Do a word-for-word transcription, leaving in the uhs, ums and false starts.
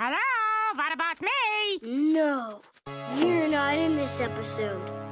Hello? What about me? No, you're not in this episode.